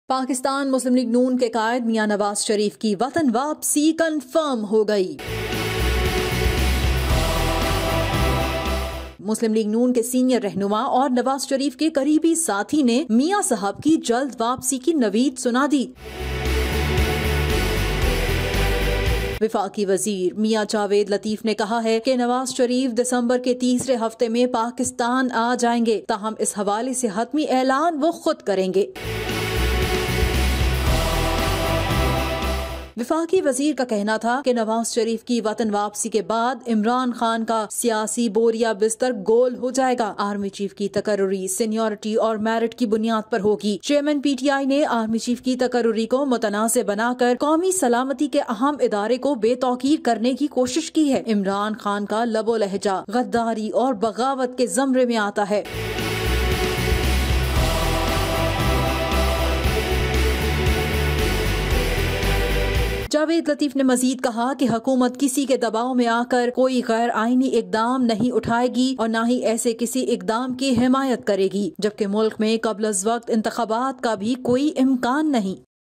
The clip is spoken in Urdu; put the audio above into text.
پاکستان مسلم لیگ نون کے قائد میاں نواز شریف کی وطن واپسی کنفرم ہو گئی۔ مسلم لیگ نون کے سینئر رہنما اور نواز شریف کے قریبی ساتھی نے میاں صاحب کی جلد واپسی کی نوید سنا دی۔ وفاقی وزیر میاں جاوید لطیف نے کہا ہے کہ نواز شریف دسمبر کے تیسرے ہفتے میں پاکستان آ جائیں گے، تاہم اس حوالے سے حتمی اعلان وہ خود کریں گے۔ وفاقی وزیر کا کہنا تھا کہ نواز شریف کی وطن واپسی کے بعد عمران خان کا سیاسی بوریا بستر گول ہو جائے گا۔ آرمی چیف کی تقرری سینیورٹی اور میرٹ کی بنیاد پر ہوگی۔ چیئرمین پی ٹی آئی نے آرمی چیف کی تقرری کو متنازع بنا کر قومی سلامتی کے اہم ادارے کو بے توقیر کرنے کی کوشش کی ہے۔ عمران خان کا لب و لہجہ غداری اور بغاوت کے زمرے میں آتا ہے۔ جاوید لطیف نے مزید کہا کہ حکومت کسی کے دباؤ میں آ کر کوئی غیر آئینی اقدام نہیں اٹھائے گی اور نہ ہی ایسے کسی اقدام کی حمایت کرے گی، جبکہ ملک میں قبل از وقت انتخابات کا بھی کوئی امکان نہیں۔